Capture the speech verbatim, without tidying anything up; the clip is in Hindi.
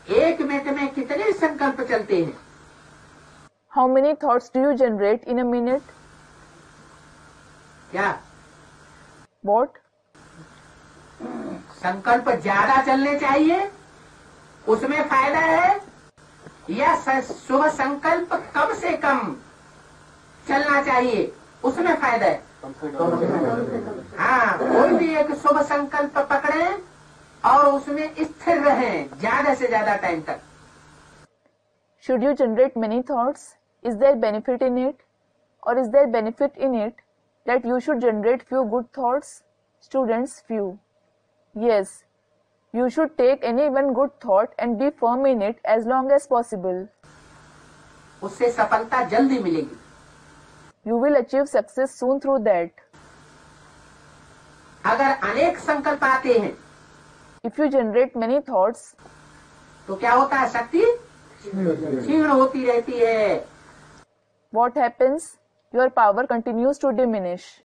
एक मिनट में कितने संकल्प चलते हैं? How many thoughts do you generate in a minute? क्या What? संकल्प ज्यादा चलने चाहिए, उसमें फायदा है, या शुभ संकल्प कम से कम चलना चाहिए, उसमें फायदा है? हाँ, कोई भी एक शुभ संकल्प पकड़े और उसमें स्थिर रहें ज्यादा से ज्यादा टाइम तक। Should you generate many thoughts? Is there benefit in it? Or is there benefit in it that you should generate few good thoughts? Students, few. Yes, you should take any one good thought and be firm in it as long as possible. उससे सफलता जल्दी मिलेगी। You will achieve success soon through that. अगर अनेक संकल्प आते हैं, If you generate many thoughts, तो क्या होता है? शक्ति क्षीण होती रहती है। what happens? Your power continues to diminish.